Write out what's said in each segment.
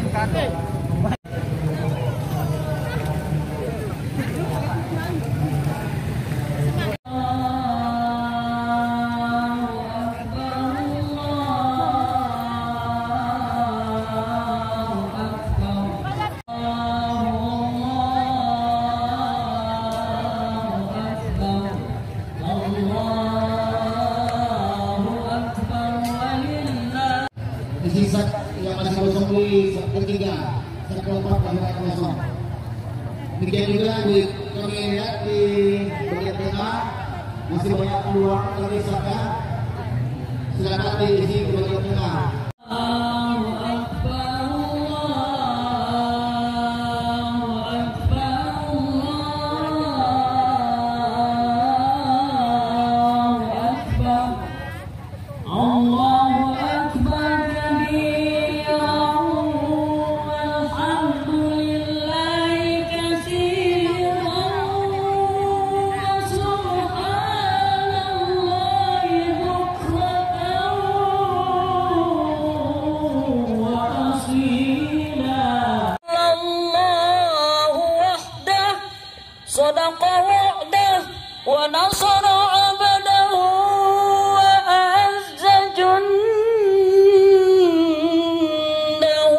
Sisa yang masih kosong di set ketiga, set keempat yang kosong. Demikian juga di kami lihat di bagian tengah masih banyak peluang dari Saka. Silakan diisi ke bagian tengah. صدق وعده ونصر عبده وأعز جنده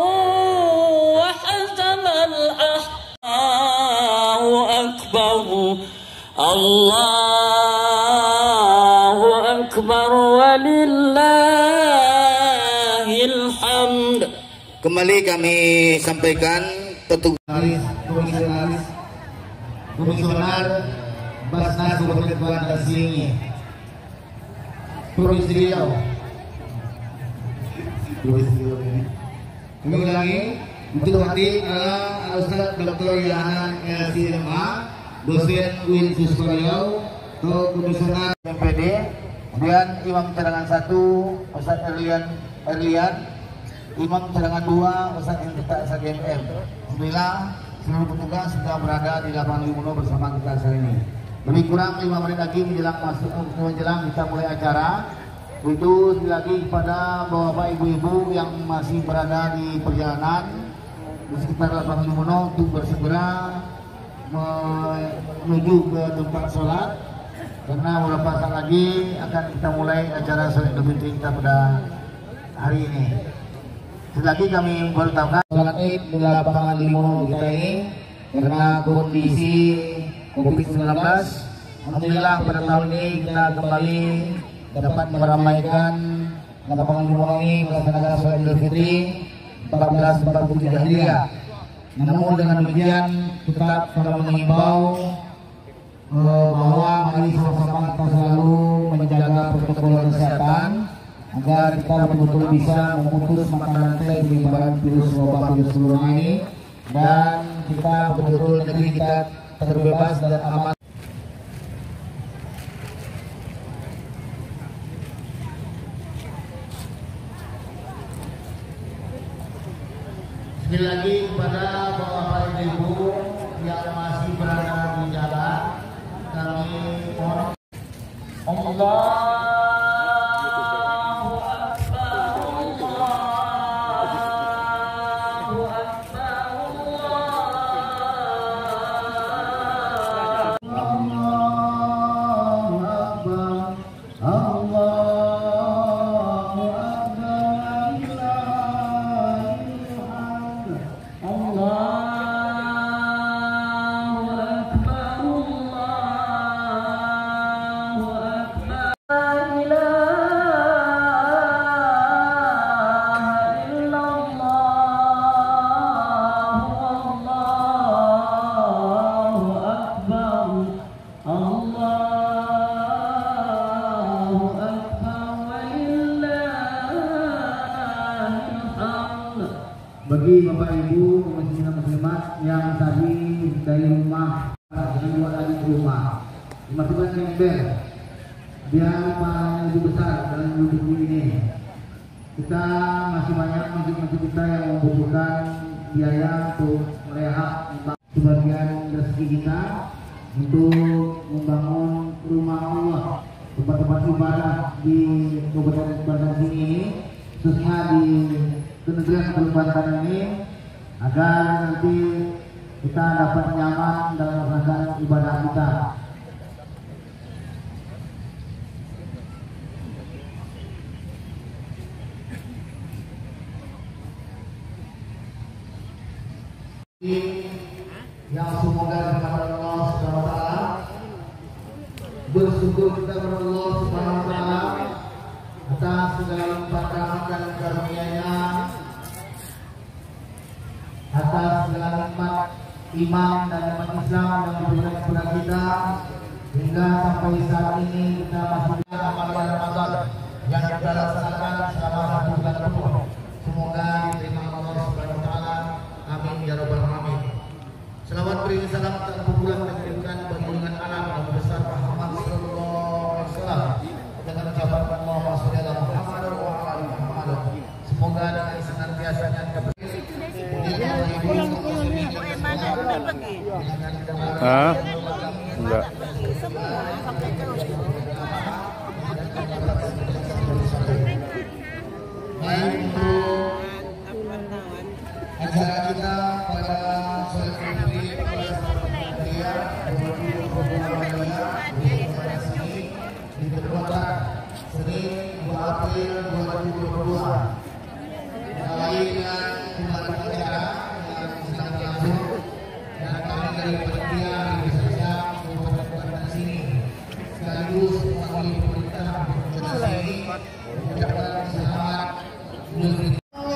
وحزم الأحزاب أكبر الله أكبر ولله الحمد. Kembali kami sampaikan petugas Komisioner Basnas Kabupaten Bandar Sini Provinsi Riau. Kami ulangi, untuk hadir adalah Ustaz Dr. Yahanan LCMA, dosen UIN Susko Riau, Komisioner MPD, kemudian Imam Cadangan 1 Ustaz Erlian, Imam Cadangan 2 Ustaz Indra SGMM. Bismillah. Seluruh petugas sudah berada di lapangan Limuno bersama kita saat ini. Lebih kurang 5 menit lagi menjelang kita mulai acara. Itu sekali lagi kepada bapak ibu-ibu yang masih berada di perjalanan di sekitar lapangan Limuno untuk bersegera menuju ke tempat sholat, karena beberapa saat lagi akan kita mulai acara sholat Idul Fitri kita pada hari ini. Selagi kami beritahukan sholat Id di lapangan Limuno kita ini karena kondisi COVID-19, alhamdulillah pada tahun ini kita kembali dapat meramaikan lapangan Limuno ini melaksanakan sholat Idul Fitri 1443 Hijriah. Namun dengan demikian tetap pada mengimbau bahwa mari sama-sama kita selalu menjaga protokol kesehatan agar kita betul-betul bisa memutus mata rantai penyebaran virus wabah virus corona ini, dan kita betul-betul negeri kita terbebas dan aman. Sekali lagi kepada bapak ibu yang masih berada di jalan, kami mohon Allah. Bagi bapak ibu muslimin muslimat yang tadi dari rumah dengan buat lagi di rumah, dimasukkan ke ember biar pahalanya lebih besar dalam hidup ini. Kita masih banyak masjid-masjid kita yang membutuhkan biaya untuk merehab sebagian rezeki kita untuk membangun rumah Allah, tempat-tempat ibadah di Kabupaten Bandar ini, khususnya di Kementerian Perbankan ini. agar nanti kita dapat nyaman dalam melaksanakan ibadah kita. Yang semoga kepada Allah Subhanahu wa taala, bersyukur kita kepada Allah Subhanahu wa taala atas segala limpahan rahmat dan karunia-Nya, atas segala nikmat iman dan nikmat Islam yang diberikan kepada kita hingga sampai saat ini kita masih dalam bulan Ramadan yang kita laksanakan selama 1 bulan penuh. Semoga diterima Allah Subhanahu wa taala. Amin ya rabbal alamin. Selawat beri salam tak berpulang dan diberikan bagi junjungan alam yang besar Muhammad sallallahu alaihi wasallam dengan ucapan Allahumma shalli ala Muhammad wa ala ali Muhammad. Semoga dengan senantiasanya dapat enggak. Acara kita pada sore ini di Kota Senin 2 April 2022 mulai dengan pembukaan acara yang sedang berlangsung dan kami dari panitia bisa siap untuk melakukan sini sekaligus mewakili pemerintah Kota ini mengucapkan selamat Idul Fitri.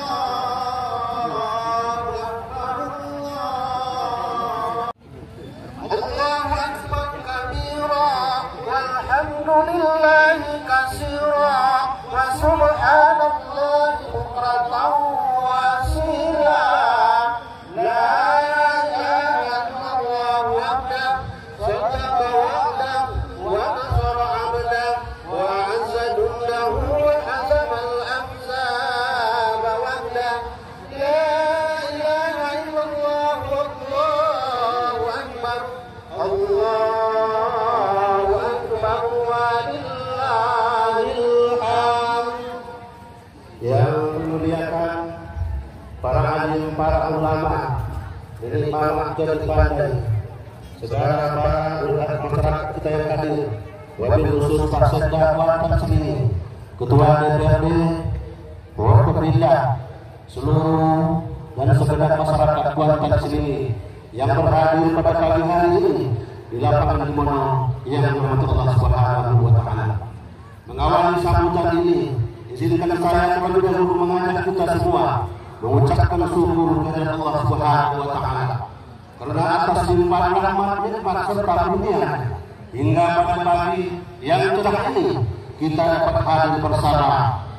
Para ulama dari Imam jadi pandai, segala para masyarakat kita yang hadir, wabil khusus Pak Sekda Kuantan sendiri, Ketua DPRD, Wakilillah, seluruh dan segenap masyarakat Kuantan sendiri yang berhadir pada pagi hari ini di lapangan Limono yang dirahmati Allah Subhanahu wa taala. Mengawali sambutan ini, izinkan saya terlebih dahulu mengajak kita semua mengucapkan syukur kepada Allah Subhanahu wa taala karena atas limpahan rahmat nikmat serta karunia hingga pada pagi yang cerah ini kita dapat hadir bersama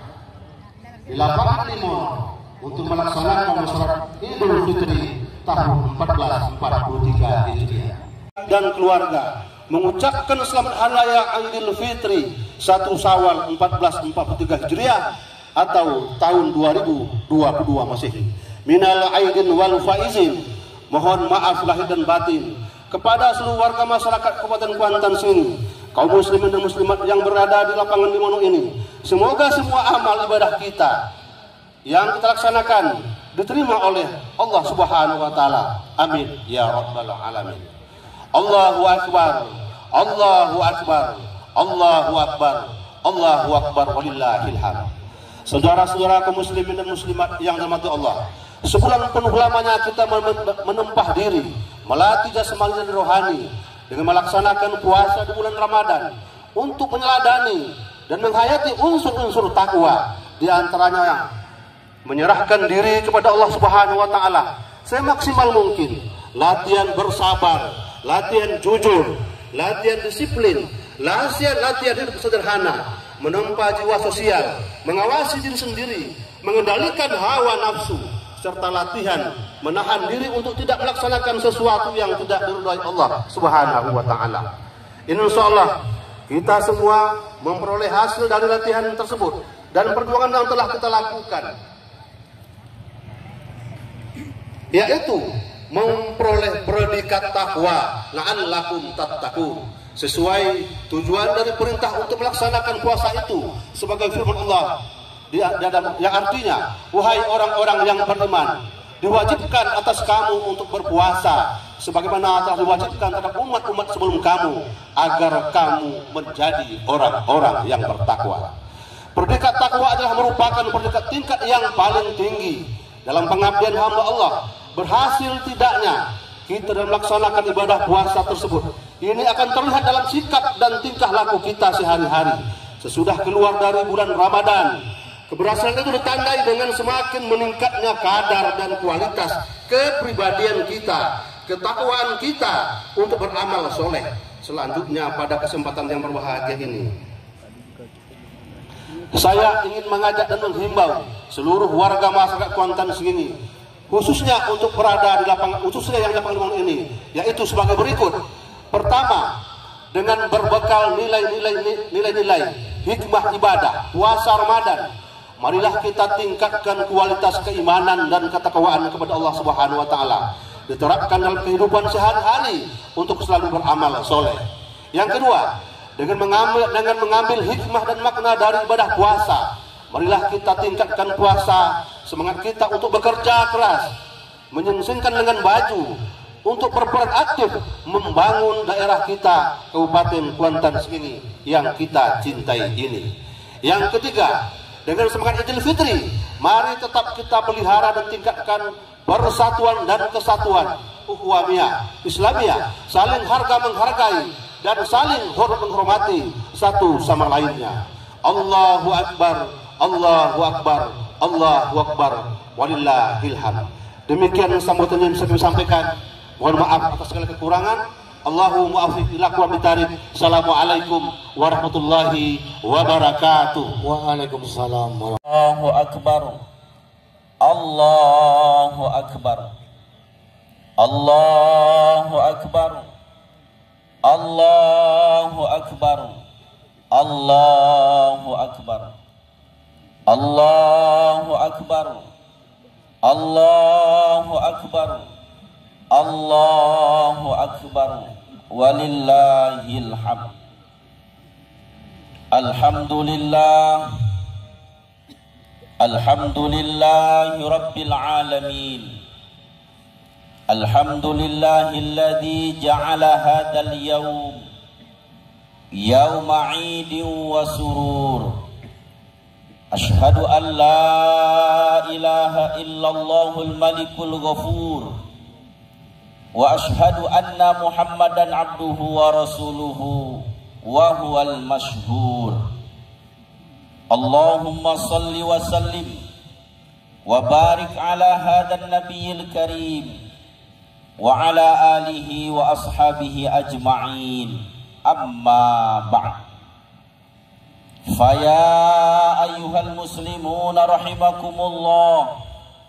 di lapangan Limono untuk melaksanakan sholat Idul Fitri tahun 1443 Hijriah dan keluarga mengucapkan selamat hari raya Idul Fitri 1 Syawal 1443 Hijriah atau tahun 2022 Masehi. Minal aidin wal faizin. Mohon maaf lahir dan batin kepada seluruh warga masyarakat Kabupaten Kuantan sini, kaum muslimin dan muslimat yang berada di lapangan Limono ini. Semoga semua amal ibadah kita yang kita laksanakan diterima oleh Allah Subhanahu wa taala. Amin ya rabbal alamin. Allahu akbar. Allahu akbar. Allahu akbar. Allahu akbar walillahil hamd. Saudara-saudara kaum muslimin dan muslimat yang dirahmati Allah, sebulan penuh lamanya kita menempah diri, melatih jasmani dan rohani dengan melaksanakan puasa di bulan Ramadan untuk meneladani dan menghayati unsur-unsur takwa, di antaranya yang menyerahkan diri kepada Allah Subhanahu wa taala semaksimal mungkin, latihan bersabar, latihan jujur, latihan disiplin, latihan hidup sederhana, menempa jiwa sosial, mengawasi diri sendiri, mengendalikan hawa nafsu, serta latihan menahan diri untuk tidak melaksanakan sesuatu yang tidak diridhai Allah Subhanahu wa taala. Insyaallah kita semua memperoleh hasil dari latihan tersebut dan perjuangan yang telah kita lakukan, yaitu memperoleh predikat takwa, la'allakum tattaqun, sesuai tujuan dari perintah untuk melaksanakan puasa itu sebagai firman Allah yang artinya, wahai orang-orang yang beriman, diwajibkan atas kamu untuk berpuasa sebagaimana telah diwajibkan terhadap umat-umat sebelum kamu, agar kamu menjadi orang-orang yang bertakwa. Predikat takwa adalah merupakan predikat tingkat yang paling tinggi dalam pengabdian hamba Allah. Berhasil tidaknya kita dalam melaksanakan ibadah puasa tersebut, ini akan terlihat dalam sikap dan tingkah laku kita sehari-hari sesudah keluar dari bulan Ramadan. Keberhasilan itu ditandai dengan semakin meningkatnya kadar dan kualitas kepribadian kita, ketakwaan kita untuk beramal soleh. Selanjutnya pada kesempatan yang berbahagia ini, saya ingin mengajak dan menghimbau seluruh warga masyarakat Kuantan Sengingi, khususnya untuk berada di lapangan, khususnya yang di lapangan ini, yaitu sebagai berikut. Pertama, dengan berbekal nilai-nilai hikmah ibadah puasa Ramadan, marilah kita tingkatkan kualitas keimanan dan ketakwaan kepada Allah Subhanahu wa taala, diterapkan dalam kehidupan sehari-hari untuk selalu beramal soleh. Yang kedua, dengan mengambil hikmah dan makna dari ibadah puasa, marilah kita tingkatkan puasa semangat kita untuk bekerja keras, menyingsingkan dengan baju, untuk berperan aktif membangun daerah kita, Kabupaten Kuantan Sengingi yang kita cintai ini. Yang ketiga, dengan semangat Idul Fitri, mari tetap kita pelihara dan tingkatkan persatuan dan kesatuan ukhuwah Islamiyah, saling harga menghargai dan saling hormat menghormati satu sama lainnya. Allahu Akbar, Allahu Akbar, Allahu Akbar, walillahil hamd. Demikian sambutan yang bisa kami sampaikan. Mohon maaf atas segala kekurangan. Allahu mu'afiq ila aqwamit thariq. Assalamualaikum warahmatullahi wabarakatuh. Waalaikumsalam. Allahu Akbar. Allahu Akbar. Allahu Akbar. Allahu Akbar. Allahu Akbar. Allahu Akbar. Allahu Akbar. Allahu Akbar. Walillahil hamd. Alhamdulillah. Alhamdulillahi Rabbil Alamin. Alhamdulillahilladzi ja'ala hadzal yawm yawma 'idin wa surur. Ashhadu an la ilaha illallahul malikul ghafur wa ashhadu anna Muhammadan abduhu wa rasuluhu wa huwal mashhur. Allahumma salli wa sallim wa barik ala hadzal nabiyil karim wa ala alihi wa ashabihi ajma'in. Amma ba'd. Faya ayyuhal muslimuna rahimakumullah,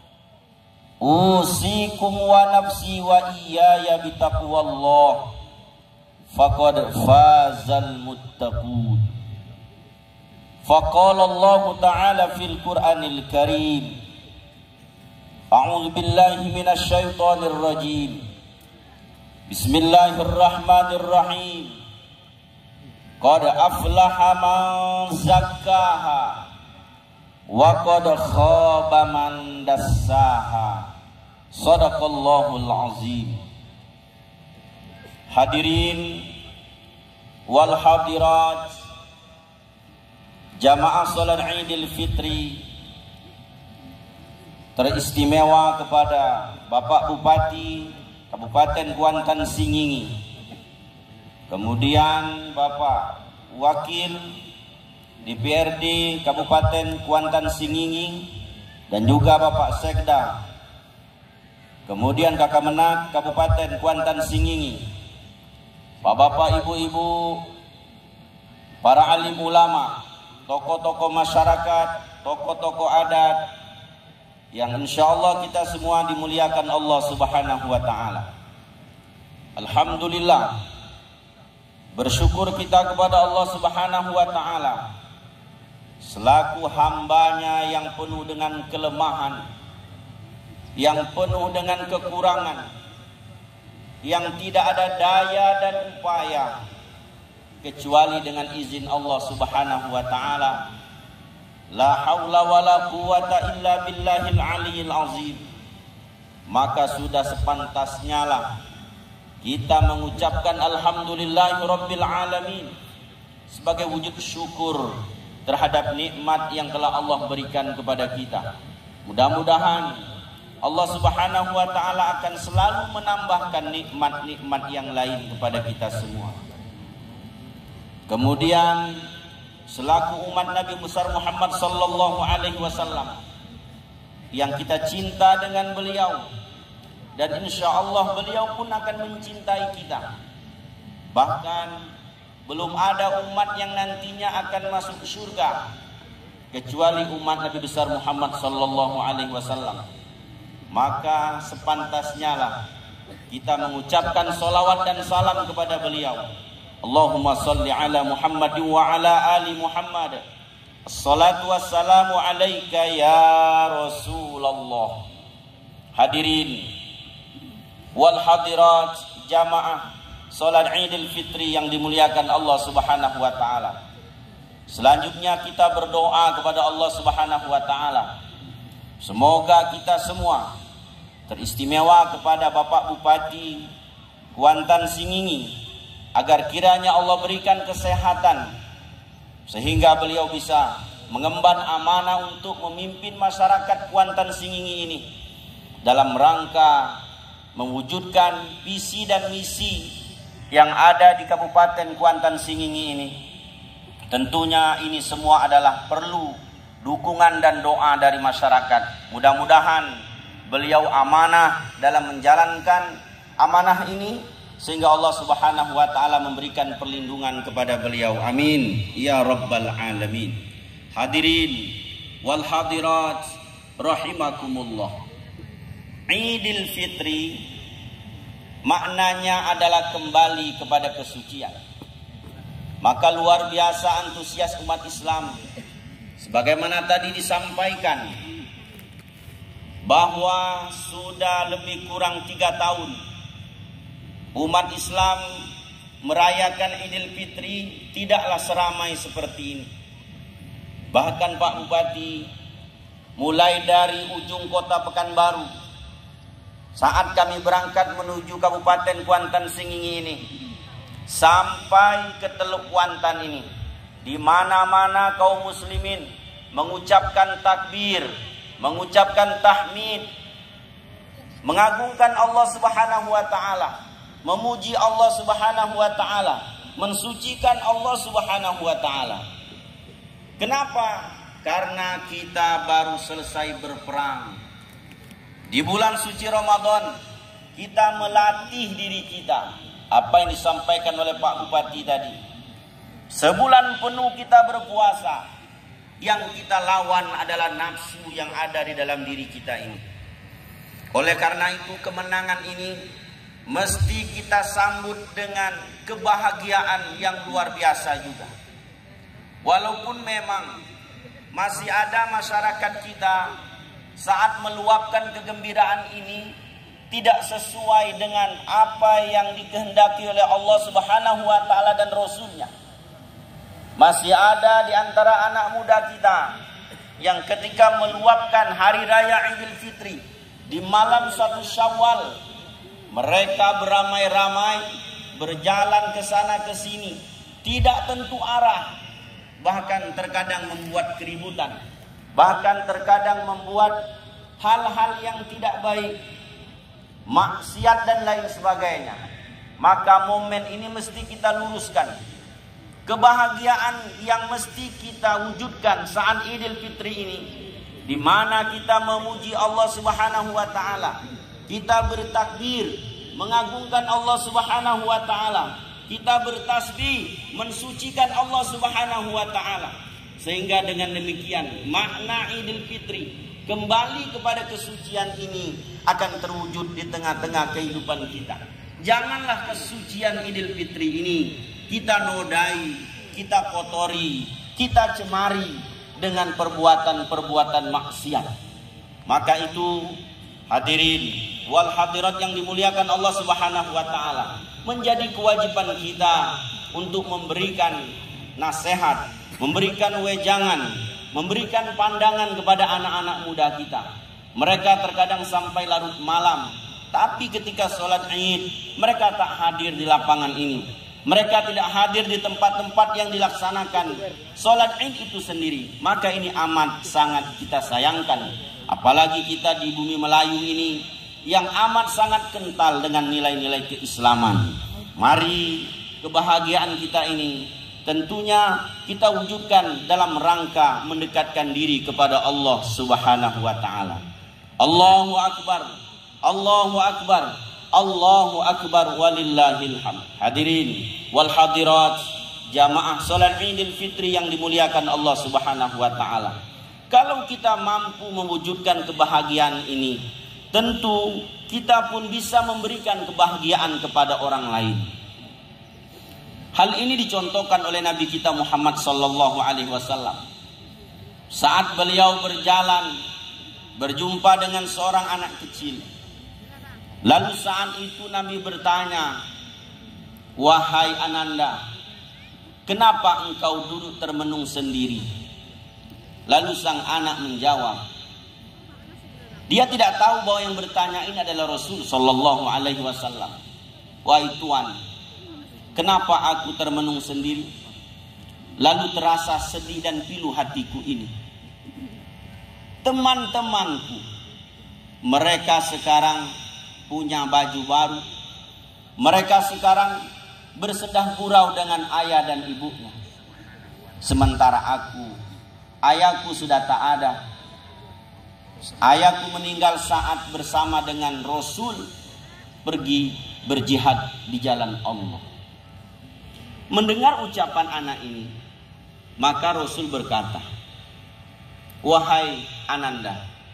usikum wa nafsi wa iyaya bitaqwallah, faqad fazal muttaqun. Faqala Allah ta'ala fil Qur'anil Karim, a'udzu billahi minasy syaithanir rajim. Bismillahirrahmanirrahim. Qad aflaha man zakkaha wa qad khaba man dassaha. Shadaqallahul azim. Hadirin wal hadirat, jamaah salat Idul Fitri teristimewa kepada Bapak Bupati Kabupaten Kuantan Sengingi, kemudian Bapak Wakil DPRD Kabupaten Kuantan Sengingi, dan juga Bapak Sekda, kemudian Kakak Menak Kabupaten Kuantan Sengingi, Bapak Ibu-ibu, para alim ulama, tokoh-tokoh masyarakat, tokoh-tokoh adat, yang insya Allah kita semua dimuliakan Allah Subhanahu wa ta'ala. Alhamdulillah, bersyukur kita kepada Allah Subhanahu wa ta'ala selaku hambanya yang penuh dengan kelemahan, yang penuh dengan kekurangan, yang tidak ada daya dan upaya kecuali dengan izin Allah Subhanahu wa ta'ala. La haula wa la quwata illa billahil aliyil azim. maka sudah sepantasnya lah kita mengucapkan alhamdulillahirabbil alamin sebagai wujud syukur terhadap nikmat yang telah Allah berikan kepada kita. Mudah-mudahan Allah Subhanahu wa taala akan selalu menambahkan nikmat-nikmat yang lain kepada kita semua. Kemudian selaku umat Nabi besar Muhammad sallallahu alaihi wasallam yang kita cinta dengan beliau, dan insya Allah beliau pun akan mencintai kita. Bahkan belum ada umat yang nantinya akan masuk surga kecuali umat Nabi besar Muhammad sallallahu alaihi wasallam. Maka sepantasnya lah kita mengucapkan salawat dan salam kepada beliau. Allahumma salli ala Muhammad wa ala ali Muhammad. Assalatu wassalamu alaika ya Rasulullah. Hadirin wal hadirat jamaah salat Idul Fitri yang dimuliakan Allah Subhanahu wa taala. Selanjutnya kita berdoa kepada Allah Subhanahu wa taala. Semoga kita semua teristimewa kepada Bapak Bupati Kuantan Singingi agar kiranya Allah berikan kesehatan sehingga beliau bisa mengemban amanah untuk memimpin masyarakat Kuantan Singingi ini dalam rangka mewujudkan visi dan misi yang ada di Kabupaten Kuantan Singingi ini. Tentunya ini semua adalah perlu dukungan dan doa dari masyarakat. Mudah-mudahan beliau amanah dalam menjalankan amanah ini sehingga Allah Subhanahu wa taala memberikan perlindungan kepada beliau. Amin ya rabbal alamin. Hadirin wal hadirat rahimakumullah. Idul Fitri maknanya adalah kembali kepada kesucian. Maka luar biasa antusias umat Islam sebagaimana tadi disampaikan bahwa sudah lebih kurang 3 tahun umat Islam merayakan Idul Fitri tidaklah seramai seperti ini. Bahkan Pak Bupati, mulai dari ujung kota Pekanbaru, saat kami berangkat menuju Kabupaten Kuantan Singingi ini, sampai ke Teluk Kuantan ini, di mana-mana kaum muslimin mengucapkan takbir, mengucapkan tahmid, mengagungkan Allah Subhanahu wa taala, memuji Allah Subhanahu wa taala, mensucikan Allah Subhanahu wa taala. Kenapa? Karena kita baru selesai berperang. Di bulan suci Ramadan kita melatih diri kita. Apa yang disampaikan oleh Pak Bupati tadi. Sebulan penuh kita berpuasa. Yang kita lawan adalah nafsu yang ada di dalam diri kita ini. Oleh karena itu kemenangan ini mesti kita sambut dengan kebahagiaan yang luar biasa juga. Walaupun memang masih ada masyarakat kita saat meluapkan kegembiraan ini tidak sesuai dengan apa yang dikehendaki oleh Allah Subhanahu wa taala dan Rasulnya. Masih ada di antara anak muda kita yang ketika meluapkan hari raya Idul Fitri di malam 1 Syawal, mereka beramai-ramai berjalan ke sana ke sini, tidak tentu arah, bahkan terkadang membuat keributan, bahkan terkadang membuat hal-hal yang tidak baik, maksiat dan lain sebagainya. Maka momen ini mesti kita luruskan. Kebahagiaan yang mesti kita wujudkan saat Idul Fitri ini, di mana kita memuji Allah Subhanahu wa taala, kita bertakbir mengagungkan Allah Subhanahu wa taala, kita bertasbih mensucikan Allah Subhanahu wa taala. Sehingga dengan demikian makna Idul Fitri kembali kepada kesucian ini akan terwujud di tengah-tengah kehidupan kita. Janganlah kesucian Idul Fitri ini kita nodai, kita kotori, kita cemari dengan perbuatan-perbuatan maksiat. Maka itu hadirin wal hadirat yang dimuliakan Allah Subhanahu wa taala, menjadi kewajiban kita untuk memberikan nasihat, memberikan wejangan, memberikan pandangan kepada anak-anak muda kita. Mereka terkadang sampai larut malam, tapi ketika sholat Id mereka tak hadir di lapangan ini. Mereka tidak hadir di tempat-tempat yang dilaksanakan sholat Id itu sendiri. Maka ini amat sangat kita sayangkan. Apalagi kita di bumi Melayu ini yang amat sangat kental dengan nilai-nilai keislaman. Mari kebahagiaan kita ini tentunya kita wujudkan dalam rangka mendekatkan diri kepada Allah Subhanahu wa taala. Allahu akbar, Allahu akbar, Allahu akbar walillahil hamd. Hadirin wal hadirat, jamaah salat Idul Fitri yang dimuliakan Allah Subhanahu wa taala. Kalau kita mampu mewujudkan kebahagiaan ini, tentu kita pun bisa memberikan kebahagiaan kepada orang lain. Hal ini dicontohkan oleh Nabi kita Muhammad sallallahu alaihi wasallam. Saat beliau berjalan berjumpa dengan seorang anak kecil. Lalu saat itu Nabi bertanya, "Wahai Ananda, kenapa engkau duduk termenung sendiri?" Lalu sang anak menjawab, dia tidak tahu bahwa yang bertanya ini adalah Rasul sallallahu alaihi wasallam. "Wahai Tuhan, kenapa aku termenung sendiri? Lalu terasa sedih dan pilu hatiku ini. Teman-temanku, mereka sekarang punya baju baru. Mereka sekarang bersendah gurau dengan ayah dan ibunya. Sementara aku, ayahku sudah tak ada. Ayahku meninggal saat bersama dengan Rasul pergi berjihad di jalan Allah." Mendengar ucapan anak ini, maka Rasul berkata, "Wahai Ananda,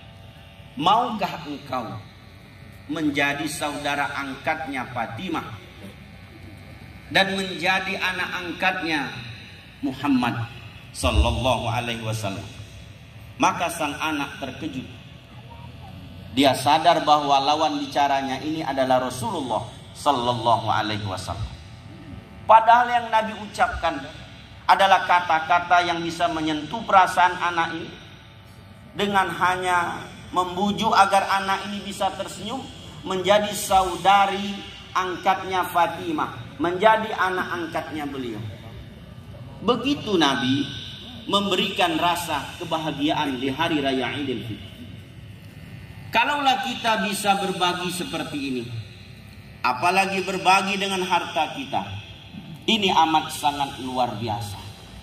maukah engkau menjadi saudara angkatnya Fatimah dan menjadi anak angkatnya Muhammad sallallahu alaihi wasallam?" Maka sang anak terkejut. Dia sadar bahwa lawan bicaranya ini adalah Rasulullah sallallahu alaihi wasallam. Padahal yang Nabi ucapkan adalah kata-kata yang bisa menyentuh perasaan anak ini dengan hanya membujuk agar anak ini bisa tersenyum, menjadi saudari angkatnya Fatimah, menjadi anak angkatnya beliau. Begitu Nabi memberikan rasa kebahagiaan di hari raya Idul Fitri. Kalaulah kita bisa berbagi seperti ini, apalagi berbagi dengan harta kita, ini amat sangat luar biasa.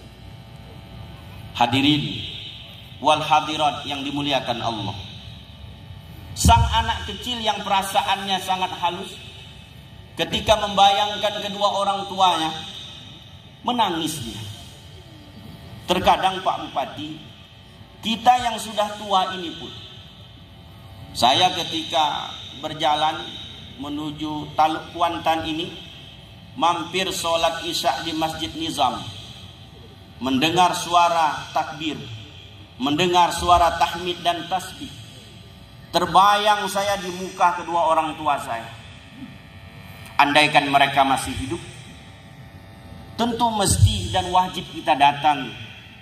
Hadirin wal hadirat yang dimuliakan Allah, sang anak kecil yang perasaannya sangat halus ketika membayangkan kedua orang tuanya, menangis dia. Terkadang Pak Bupati, kita yang sudah tua ini pun, saya ketika berjalan menuju Taluk Kuantan ini, mampir sholat isya di Masjid Nizam, mendengar suara takbir, mendengar suara tahmid dan tasbih, terbayang saya di muka kedua orang tua saya. Andaikan mereka masih hidup, tentu mesti dan wajib kita datang.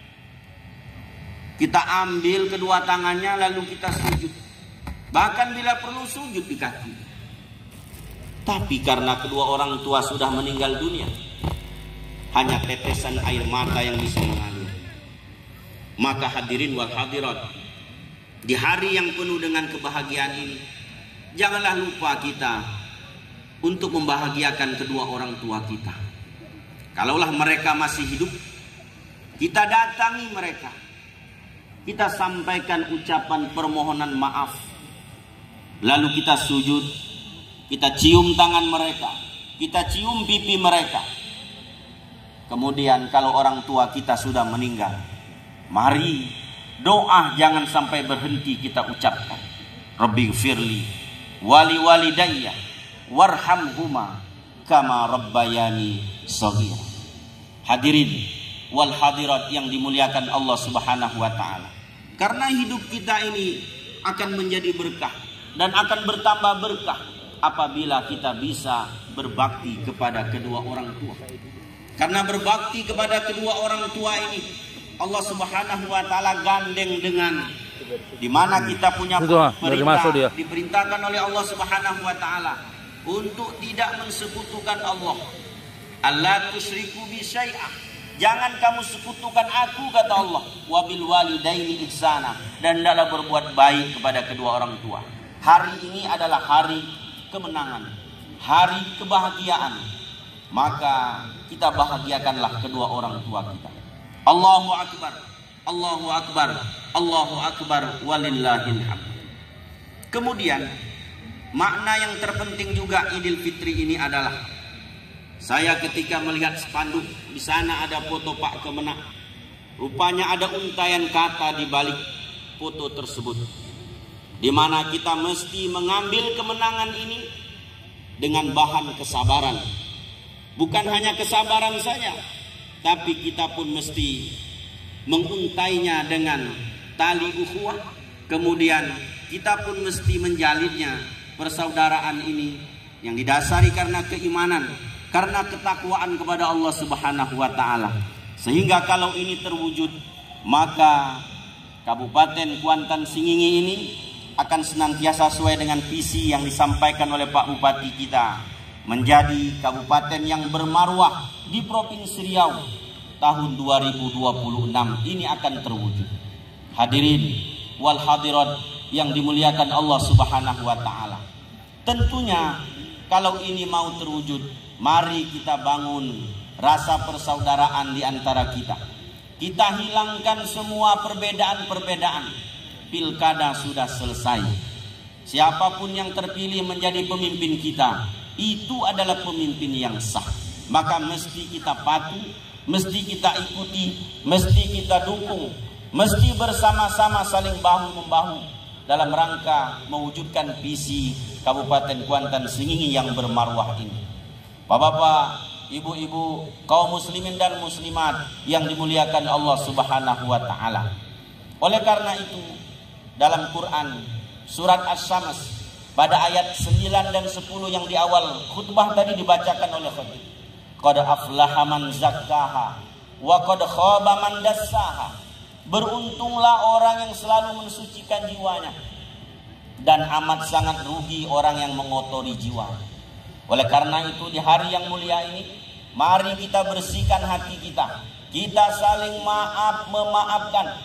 Kita ambil kedua tangannya lalu kita sujud. Bahkan bila perlu sujud di kaki. Tapi karena kedua orang tua sudah meninggal dunia, hanya tetesan air mata yang bisa mengalir. Maka hadirin wal hadirat, di hari yang penuh dengan kebahagiaan ini, janganlah lupa kita untuk membahagiakan kedua orang tua kita. Kalaulah mereka masih hidup, kita datangi mereka. Kita sampaikan ucapan permohonan maaf. Lalu kita sujud, kita cium tangan mereka, kita cium pipi mereka. Kemudian kalau orang tua kita sudah meninggal, mari doa jangan sampai berhenti kita ucapkan. Rabbighfirli wali walidayya warhamhuma kama rabbayani shaghira. Hadirin wal hadirat yang dimuliakan Allah Subhanahu wa taala. Karena hidup kita ini akan menjadi berkah dan akan bertambah berkah apabila kita bisa berbakti kepada kedua orang tua. Karena berbakti kepada kedua orang tua ini, Allah Subhanahu wa taala gandeng dengan di mana kita punya perintah, diperintahkan oleh Allah Subhanahu wa taala untuk tidak mensekutukan Allah. Allah tusyriku bi syai'ah. Jangan kamu sekutukan aku, kata Allah. Wabil walidaini ihsana, dan hendaklah berbuat baik kepada kedua orang tua. Hari ini adalah hari kemenangan, hari kebahagiaan. Maka kita bahagiakanlah kedua orang tua kita. Allahu akbar, Allahu akbar, Allahu akbar, walillahil hamd. Kemudian makna yang terpenting juga Idul Fitri ini adalah, saya ketika melihat spanduk di sana ada foto Pak Kemenak, rupanya ada untaian kata di balik foto tersebut, di mana kita mesti mengambil kemenangan ini dengan bahan kesabaran. Bukan hanya kesabaran saja, tapi kita pun mesti menguntainya dengan tali ukhuwah. Kemudian kita pun mesti menjalinnya persaudaraan ini yang didasari karena keimanan, karena ketakwaan kepada Allah Subhanahu wa taala. Sehingga kalau ini terwujud, maka Kabupaten Kuantan Singingi ini akan senantiasa sesuai dengan visi yang disampaikan oleh Pak Bupati kita, menjadi kabupaten yang bermarwah di Provinsi Riau tahun 2026 ini akan terwujud. Hadirin wal hadirat yang dimuliakan Allah Subhanahu wa taala. Tentunya kalau ini mau terwujud, mari kita bangun rasa persaudaraan di antara kita. Kita hilangkan semua perbedaan-perbedaan. Pilkada sudah selesai. Siapapun yang terpilih menjadi pemimpin kita, itu adalah pemimpin yang sah. Maka mesti kita patuh, mesti kita ikuti, mesti kita dukung, mesti bersama-sama saling bahu-membahu dalam rangka mewujudkan visi Kabupaten Kuantan Singingi yang bermarwah ini. Bapak-bapak, ibu-ibu, kaum muslimin dan muslimat yang dimuliakan Allah Subhanahu wa taala. Oleh karena itu, dalam Quran surat Asy-Syams pada ayat 9 dan 10 yang di awal khutbah tadi dibacakan oleh khatib, qad aflaha man zakkaha wa qad khaba man dassaha. Beruntunglah orang yang selalu mensucikan jiwanya, dan amat sangat rugi orang yang mengotori jiwa. Oleh karena itu, di hari yang mulia ini, mari kita bersihkan hati kita. Kita saling memaafkan.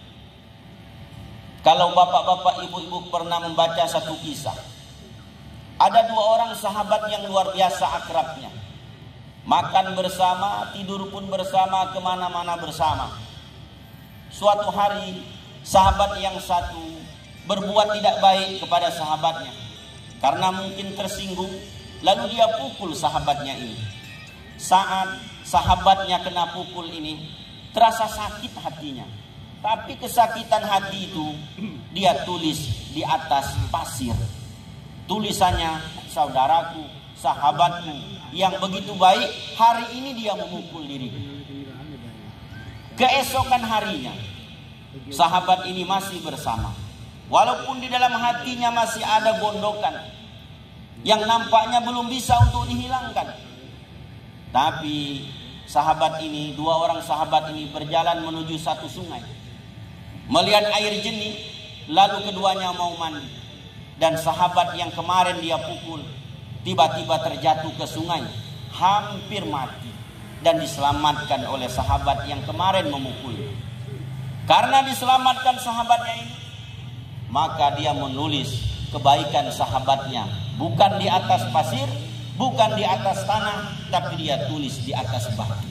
Kalau bapak-bapak, ibu-ibu pernah membaca satu kisah, ada dua orang sahabat yang luar biasa akrabnya. Makan bersama, tidur pun bersama, kemana-mana bersama. Suatu hari, sahabat yang satu berbuat tidak baik kepada sahabatnya. Karena mungkin tersinggung, lalu dia pukul sahabatnya ini. Saat sahabatnya kena pukul ini, terasa sakit hatinya. Tapi kesakitan hati itu dia tulis di atas pasir. Tulisannya, saudaraku, sahabatku yang begitu baik, hari ini dia memukul diriku. Keesokan harinya, sahabat ini masih bersama. Walaupun di dalam hatinya masih ada gondokan yang nampaknya belum bisa untuk dihilangkan. Tapi sahabat ini, dua orang sahabat ini berjalan menuju satu sungai. Melihat air jernih, lalu keduanya mau mandi. Dan sahabat yang kemarin dia pukul tiba-tiba terjatuh ke sungai, hampir mati, dan diselamatkan oleh sahabat yang kemarin memukul. Karena diselamatkan sahabatnya ini, maka dia menulis kebaikan sahabatnya, bukan di atas pasir, bukan di atas tanah, tapi dia tulis di atas batu.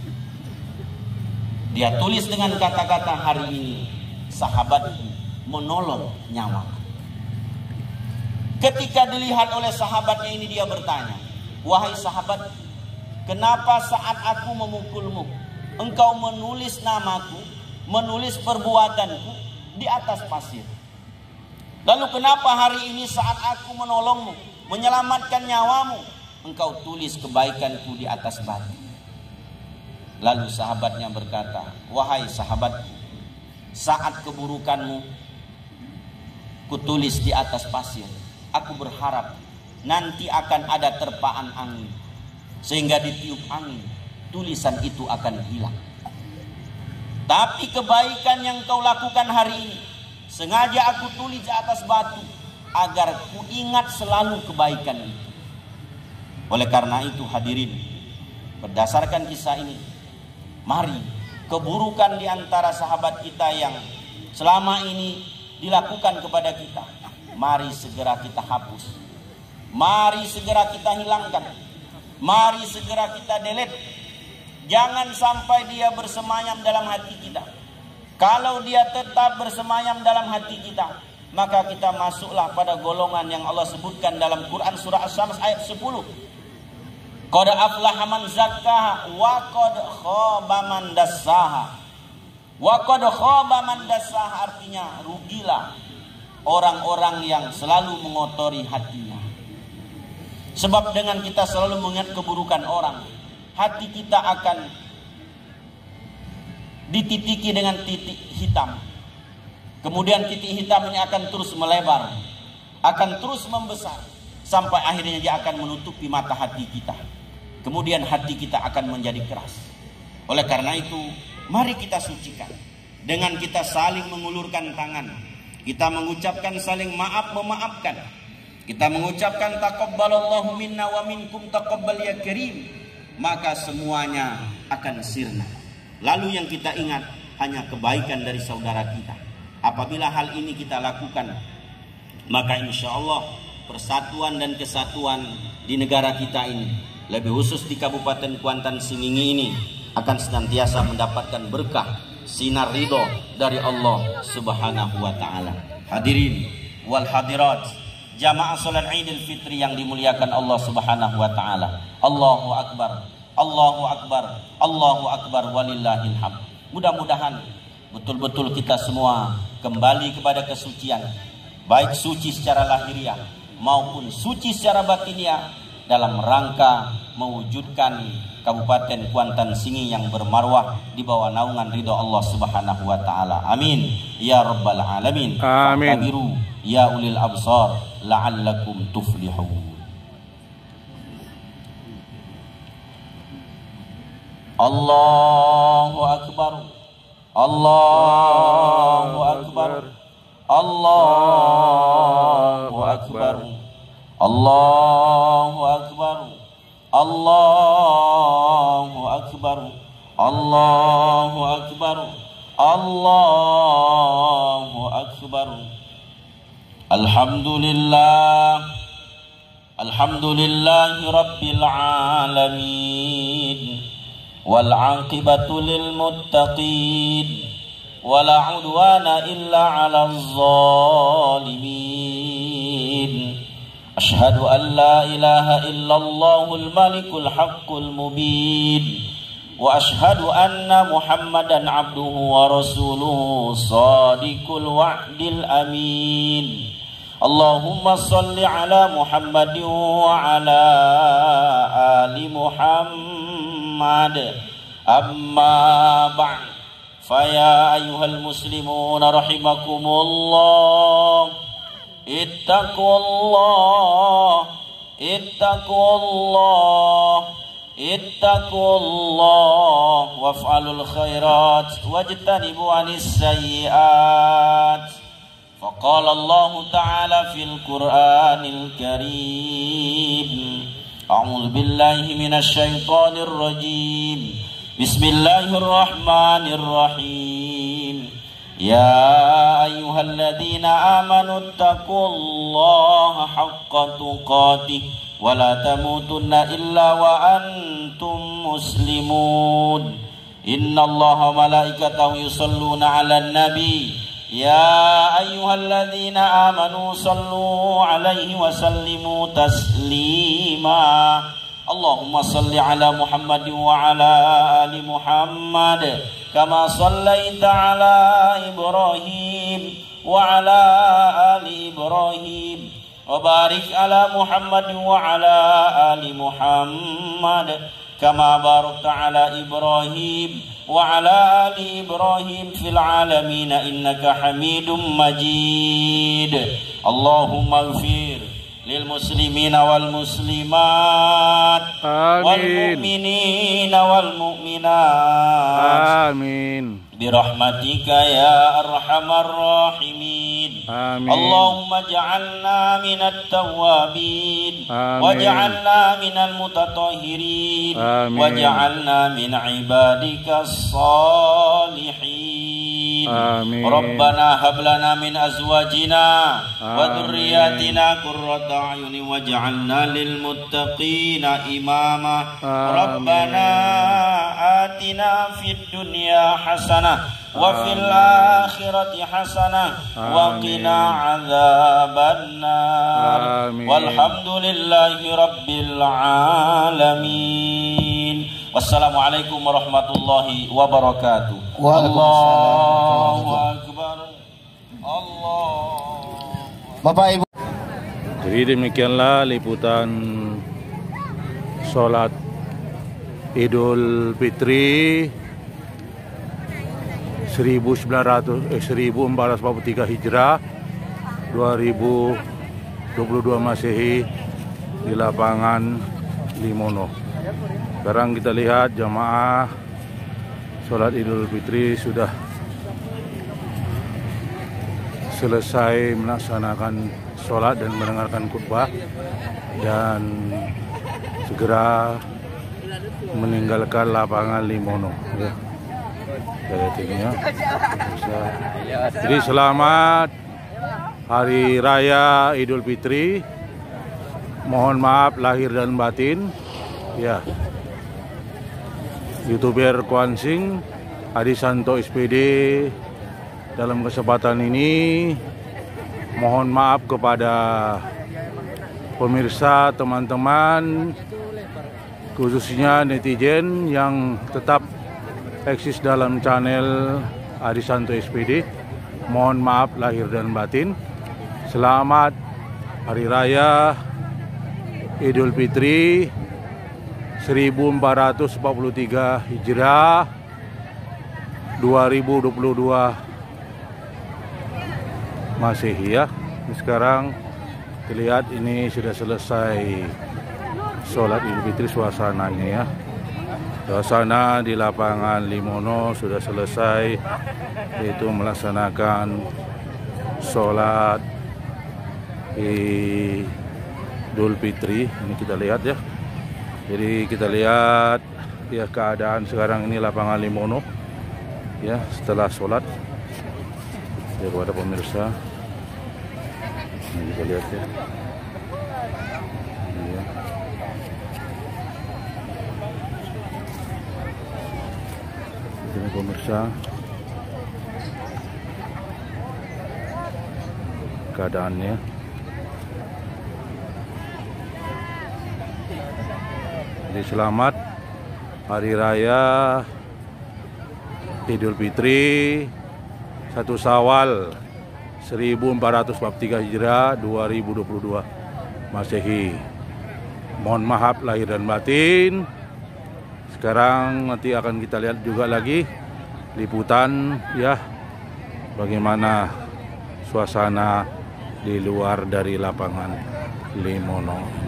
Dia tulis dengan kata-kata, hari ini sahabatku menolong nyawa. Ketika dilihat oleh sahabatnya ini, dia bertanya, wahai sahabat, kenapa saat aku memukulmu, engkau menulis namaku, menulis perbuatanku di atas pasir? Lalu kenapa hari ini saat aku menolongmu, menyelamatkan nyawamu, engkau tulis kebaikanku di atas batu? Lalu sahabatnya berkata, wahai sahabatku, saat keburukanmu kutulis di atas pasir, aku berharap nanti akan ada terpaan angin, sehingga ditiup angin tulisan itu akan hilang. Tapi kebaikan yang kau lakukan hari ini, sengaja aku tulis di atas batu agar ku ingat selalu kebaikan itu. Oleh karena itu hadirin, berdasarkan kisah ini, mari keburukan di antara sahabat kita yang selama ini dilakukan kepada kita, mari segera kita hapus. Mari segera kita hilangkan. Mari segera kita delete. Jangan sampai dia bersemayam dalam hati kita. Kalau dia tetap bersemayam dalam hati kita, maka kita masuklah pada golongan yang Allah sebutkan dalam Quran surah Asy-Syams ayat 10. Qad aflaha man zakkaha wa qad khaba man dassaha. Wa qad khaba man dassaha artinya rugilah orang-orang yang selalu mengotori hatinya. Sebab dengan kita selalu mengingat keburukan orang, hati kita akan dititiki dengan titik hitam. Kemudian titik hitam ini akan terus melebar, akan terus membesar, sampai akhirnya dia akan menutupi mata hati kita. Kemudian hati kita akan menjadi keras. Oleh karena itu, mari kita sucikan dengan kita saling mengulurkan tangan. Kita mengucapkan saling maaf memaafkan. Kita mengucapkan taqabbalallahu minna wa minkum taqabbal ya karim, maka semuanya akan sirna. Lalu yang kita ingat hanya kebaikan dari saudara kita. Apabila hal ini kita lakukan, maka insya Allah persatuan dan kesatuan di negara kita ini, lebih khusus di Kabupaten Kuantan Sengingi ini, akan senantiasa mendapatkan berkah, sinar ridho dari Allah Subhanahu wa taala. Hadirin wal hadirat, jamaah salat Idul Fitri yang dimuliakan Allah Subhanahu wa taala. Allahu akbar. Allahu akbar. Allahu akbar walillahil hamd. Mudah-mudahan betul-betul kita semua kembali kepada kesucian, baik suci secara lahiriah maupun suci secara batiniah, dalam rangka mewujudkan Kabupaten Kuantan Sengi yang bermarwah di bawah naungan ridho Allah Subhanahu wa taala. Amin ya rabbal alamin. Amin. Tabiru ya ulil absar la'allakum tuflihun. Allahu akbar. Allahu akbar. Allahu akbar. Allahu akbar. Allahu akbar. Allahu akbar. Allahu akbar. Alhamdulillah. Alhamdulillahi rabbil alamin. Wal 'aqibatu lil muttaqin. Wala 'udwana illa 'alal zalimin. Ashhadu an la ilaha illallahul malikul haqqul mubin. Wa ashhadu anna Muhammadan abduhu wa rasuluhu sadiqul wa'dil amin. Allahumma salli ala Muhammadin wa ala ali Muhammad. Amma ba'd. Faya ayyuhal muslimun rahimakumullah. Ittaqullah. Ittaqullah. Ittaqullah waf'alul khairat wajtanibu 'anis sayyi'at. Faqala Allah Ta'ala fil Qur'anil Karim. A'udzu billahi minasy syaithanir rajim. Bismillahirrahmanirrahim. Ya ayyuhalladzina amanu taqullaha haqqa tuqatih wa la tamutunna illa wa antum muslimun. Innallaha malaikatahu yusalluna 'alan nabi. Ya ayyuhalladzina amanu sallu 'alaihi wa sallimu taslima. Allahumma salli ala Muhammadin wa ala ali Muhammad kama sallaita ala Ibrahim wa ala ali Ibrahim wa barik ala Muhammadin wa ala ali Muhammad kama barakta ala Ibrahim wa ala ali Ibrahim fil alamin innaka Hamidum Majid. Allahumma ighfir lil muslimina wal muslimat. Amin. Wal mu'minina wal mu'minat. Amin. برحمتك يا أرحم الراحمين. آمين. اللهم اجعلنا من التوابين، آمين. واجعلنا من المتطهرين، آمين. واجعلنا من عبادك الصالحين. آمين. ربنا هب لنا من أزواجنا وذرياتنا قرة أعين واجعلنا للمتقين إماما. ربنا آتنا في الدنيا حسنة وفي الآخرة حسنة وقنا عذاب النار. والحمد لله رب العالمين. Wassalamualaikum warahmatullahi wabarakatuh. Allahu Akbar. Allah. Bapak Ibu. Jadi demikianlah liputan sholat Idul Fitri 1443 Hijrah 2022 Masehi di lapangan Limono. Sekarang kita lihat jamaah sholat Idul Fitri sudah selesai melaksanakan sholat dan mendengarkan khutbah dan segera meninggalkan lapangan Limono. Ya. Jadi selamat Hari Raya Idul Fitri. Mohon maaf lahir dan batin. Ya. YouTuber Kuansing Adisanto SPD dalam kesempatan ini mohon maaf kepada pemirsa, teman-teman, khususnya netizen yang tetap eksis dalam channel Adisanto SPD. Mohon maaf lahir dan batin. Selamat Hari Raya Idul Fitri 1443 Hijrah 2022 Masehi ya. Sekarang terlihat ini sudah selesai sholat Idul Fitri suasananya ya. Suasana di lapangan Limono sudah selesai, yaitu melaksanakan sholat Idul Fitri. Ini kita lihat ya. Jadi kita lihat ya keadaan sekarang ini lapangan Limono ya setelah sholat ya kepada pemirsa. Ini kita lihat ya. Ini pemirsa keadaannya. Jadi selamat Hari Raya Idul Fitri 1 Syawal 1443 Hijrah 2022 Masehi. Mohon maaf lahir dan batin. Sekarang nanti akan kita lihat juga lagi liputan ya bagaimana suasana di luar dari lapangan Limono.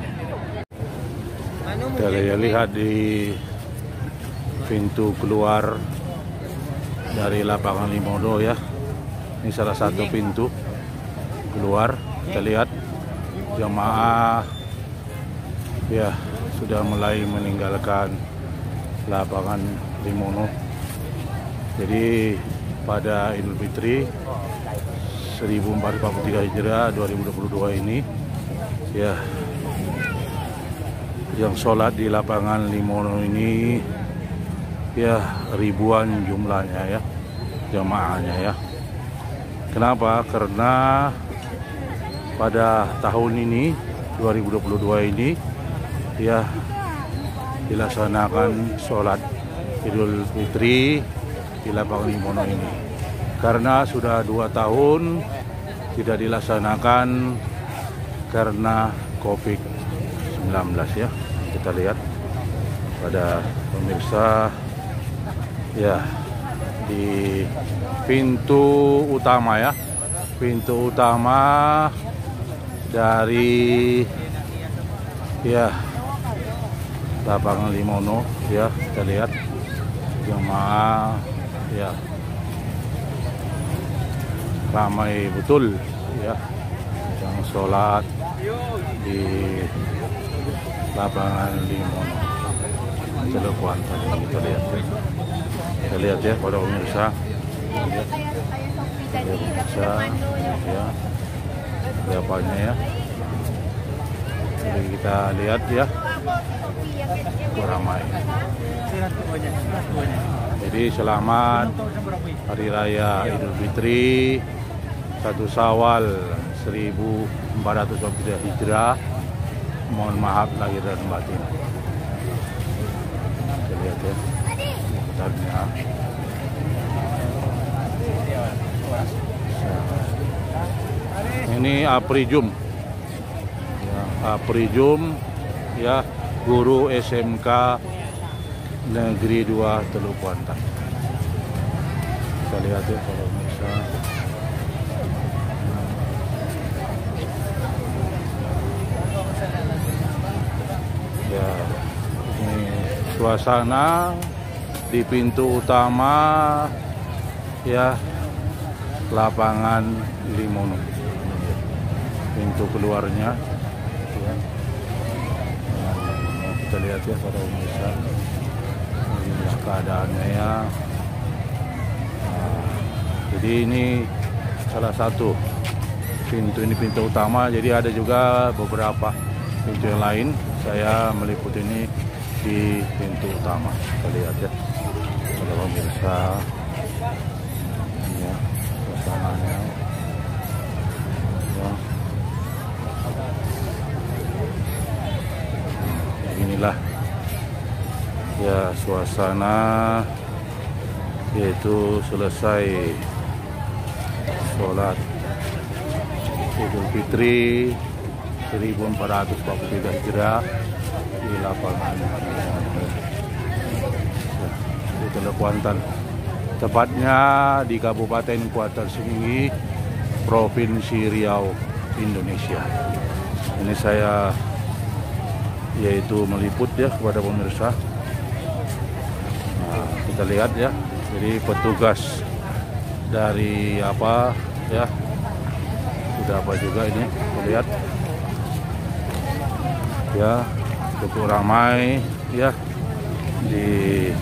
Kita lihat di pintu keluar dari lapangan Limono ya. Ini salah satu pintu keluar. Kita lihat jamaah ya sudah mulai meninggalkan lapangan Limono. Jadi pada Idul Fitri 1443 Hijrah 2022 ini ya, yang sholat di lapangan Limono ini ya ribuan jumlahnya ya, jamaahnya ya. Kenapa? Karena pada tahun ini 2022 ini ya dilaksanakan sholat Idul Fitri di lapangan Limono ini. Karena sudah 2 tahun tidak dilaksanakan karena COVID-19 ya. Kita lihat pada pemirsa ya di pintu utama ya, pintu utama dari ya lapangan Limono ya. Kita lihat jemaah ya ramai betul ya yang sholat di lapangan Limono Teluk Kuantan. Kita lihat ya para pemirsa, ya berapanya ya. Jadi kita lihat ya, ramai. Jadi selamat Hari Raya Idul Fitri 1 Syawal 1443 Hijrah. Mohon maaf lahir dan batin. Kita lihat ya, bentarnya. Ini Aprijum ya, Aprijum ya, guru SMK Negeri 2 Teluk Kuantan. Kita lihat ya kalau bisa. Ya, ini suasana di pintu utama ya lapangan Limono. Pintu keluarnya ya. Nah, kita lihat ya para pemirsa, inilah keadaannya ya. Nah, jadi ini salah satu pintu, ini pintu utama, jadi ada juga beberapa pintu yang lain. Saya meliput ini di pintu utama. Kita lihat ya para pemirsa ya, suasananya ya. Inilah ya suasana, yaitu selesai sholat Idul Fitri 1443 Hijrah di lapangan di Teluk Kuantan, tepatnya di Kabupaten Kuantan Sengingi, Provinsi Riau, Indonesia. Ini saya yaitu meliput ya kepada pemirsa. Nah, kita lihat ya, jadi petugas dari apa ya, sudah apa juga ini, kita lihat ya, cukup ramai ya di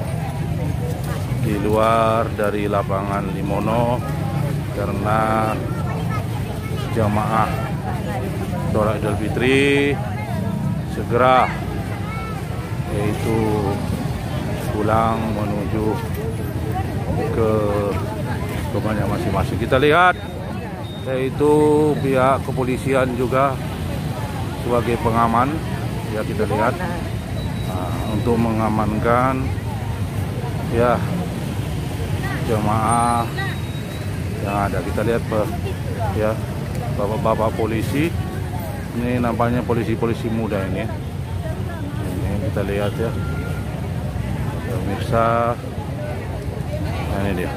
luar dari lapangan Limono, karena jamaah sholat Idul Fitri segera yaitu pulang menuju ke rumahnya masing-masing. Kita lihat yaitu pihak kepolisian juga sebagai pengaman ya, kita lihat untuk mengamankan ya jemaah yang ada. Kita lihat ya bapak-bapak polisi, ini nampaknya polisi-polisi muda ini kita lihat ya pemirsa. Nah, ini dia,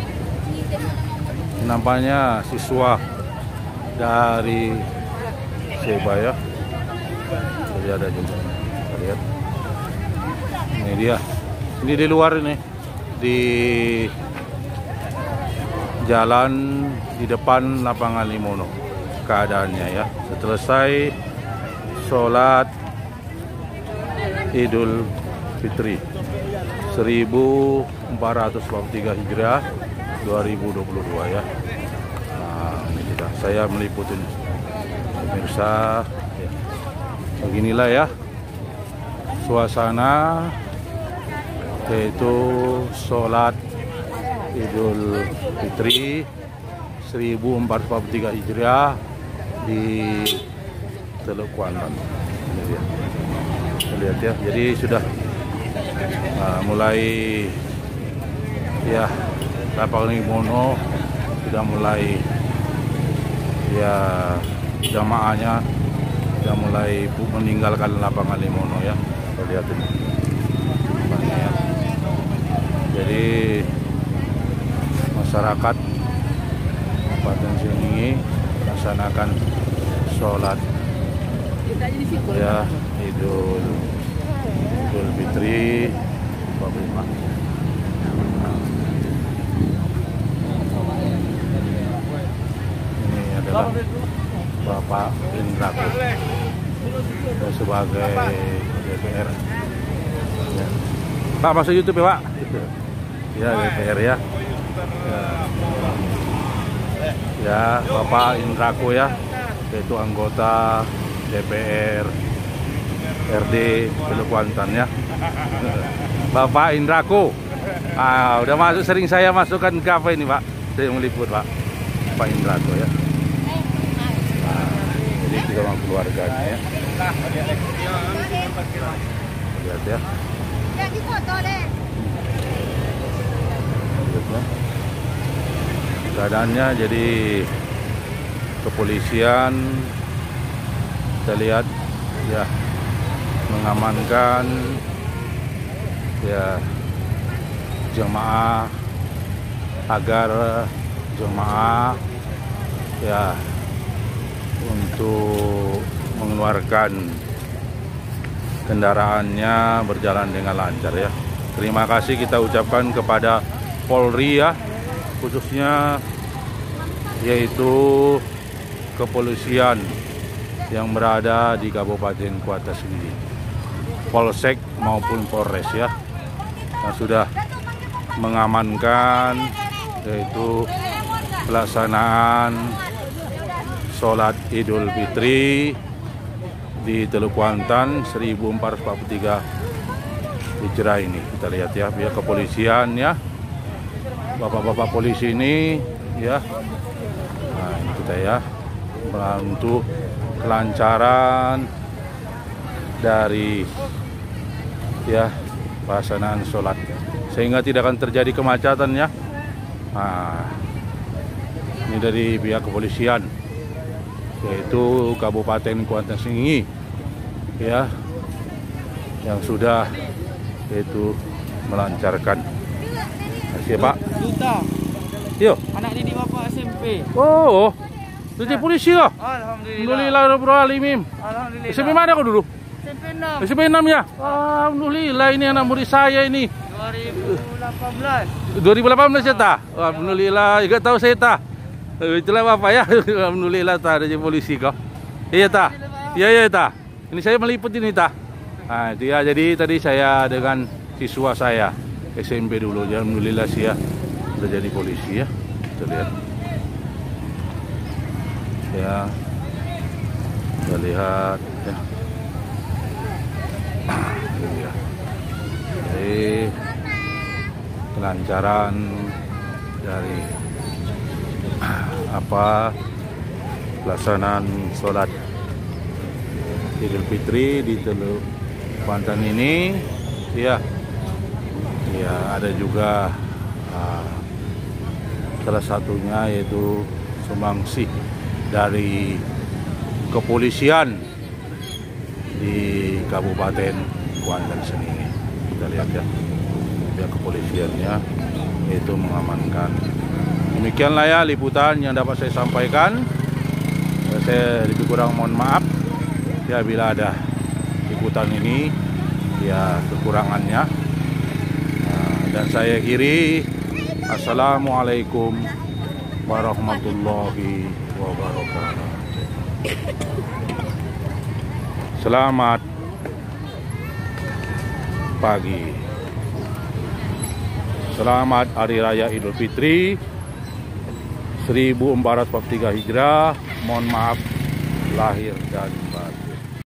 nampaknya siswa dari Sebaya. Jadi ada juga, kita lihat ini dia, ini di luar ini, di jalan di depan lapangan Limono keadaannya ya, selesai sholat Idul Fitri 1443 Hijrah 2022 ya. Nah, ini kita, saya meliputin pemirsa ya. Beginilah ya suasana yaitu sholat Idul Fitri 1443 Hijriah di Teluk Kuantan. Ini dia. Lihat ya, jadi sudah mulai ya, lapangan Limono sudah mulai ya, jamaahnya sudah mulai meninggalkan lapangan Limono ya. Kita lihat ini ya. Jadi masyarakat Kabupaten Sengingi melaksanakan sholat ya Idul Fitri 45. adalah Bapak Indrako sebagai DPR. Ya. Pak, masuk YouTube ya Pak? Ya, DPR ya. Ya, Bapak Indrako ya, yaitu anggota DPR RD Teluk Kuantan ya. Bapak Indrako. Udah masuk, sering saya masukkan ke apa ini Pak? Saya meliput Pak. Bapak Indrako ya. Jadi kita sama keluarganya ya. Lihat ya. Lihat ya. Keadaannya jadi kepolisian, kita lihat ya, mengamankan ya jemaah agar jemaah ya untuk mengeluarkan kendaraannya berjalan dengan lancar ya. Terima kasih kita ucapkan kepada Polri ya, khususnya yaitu kepolisian yang berada di Kabupaten Kuantan sendiri, Polsek maupun Polres ya, yang sudah mengamankan yaitu pelaksanaan sholat Idul Fitri di Teluk Kuantan 1443 Hijrah ini. Kita lihat ya, pihak kepolisian ya, bapak-bapak polisi ini ya. Nah, ini kita ya, untuk kelancaran dari ya pelaksanaan sholat sehingga tidak akan terjadi kemacetan ya. Nah, ini dari pihak kepolisian yaitu Kabupaten Kuantan Sengingi ya, yang sudah yaitu melancarkan. Terima kasih Pak. Duta. Yo. Anak didik Bapak SMP. Oh, jadi polisi kah? Alhamdulillah. Alhamdulillah. Alhamdulillah. SMP mana kau dulu? SMP 6. SMP 6 ya? Alhamdulillah, ini anak murid saya ini. 2018. 2018 ya ta? Alhamdulillah, enggak tahu saya ta. Itulah Bapak ya. Alhamdulillah ta, ada polisi kau. Iya ta? Iya ta. Ini saya meliput ini ta. Nah, dia jadi tadi saya dengan siswa saya SMP dulu. Alhamdulillah sih ya, sudah jadi polisi ya. Kita lihat. Ya. Kita lihat ya. Jadi kelancaran dari pelaksanaan sholat Idul Fitri di Teluk Kuantan ini ya. Ya, ada juga salah satunya yaitu sumbangsih dari kepolisian di Kabupaten Kuantan sendiri. Kita lihat ya, pihak kepolisiannya itu mengamankan. Demikianlah ya liputan yang dapat saya sampaikan. Saya lebih kurang mohon maaf ya bila ada liputan ini ya kekurangannya. Dan saya akhiri, assalamualaikum warahmatullahi wabarakatuh. Selamat pagi. Selamat Hari Raya Idul Fitri 1443 Hijrah. Mohon maaf lahir dan batin.